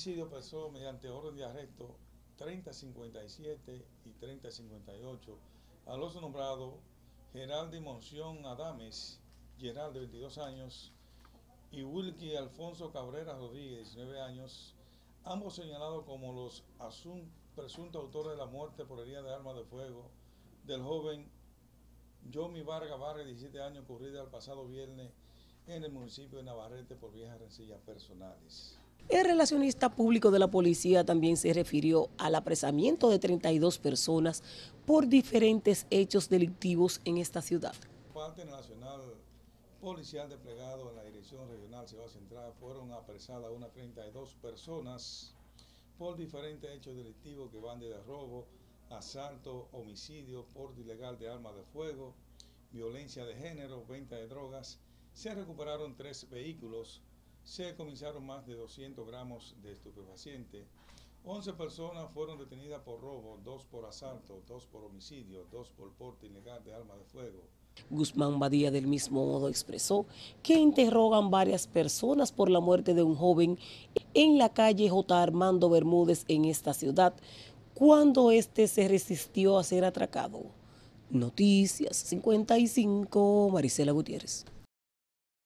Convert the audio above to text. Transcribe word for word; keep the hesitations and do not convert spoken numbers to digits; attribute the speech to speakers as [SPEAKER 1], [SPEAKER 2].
[SPEAKER 1] homicidio pasó mediante orden de arresto treinta cincuenta y siete y treinta cincuenta y ocho a los nombrados Geraldi Monción Adames, Gerald de veintidós años, y Wilkie Alfonso Cabrera Rodríguez, diecinueve años, ambos señalados como los presuntos autores de la muerte por herida de arma de fuego del joven Yomi Vargas Vargas, diecisiete años, ocurrida el pasado viernes en el municipio de Navarrete por viejas rencillas personales.
[SPEAKER 2] El relacionista público de la policía también se refirió al apresamiento de treinta y dos personas por diferentes hechos delictivos en esta ciudad.
[SPEAKER 1] Parte nacional policial desplegado en la Dirección Regional Ciudad Central fueron apresadas unas treinta y dos personas por diferentes hechos delictivos que van desde robo, asalto, homicidio, porte ilegal de armas de fuego, violencia de género, venta de drogas. Se recuperaron tres vehículos, se decomisaron más de doscientos gramos de estupefacientes, once personas fueron detenidas por robo, dos por asalto, dos por homicidio, dos por porte ilegal de armas de fuego.
[SPEAKER 2] Guzmán Badía del mismo modo expresó que interrogan varias personas por la muerte de un joven en la calle J. Armando Bermúdez en esta ciudad, cuando éste se resistió a ser atracado. Noticias cincuenta y cinco, Marisela Gutiérrez.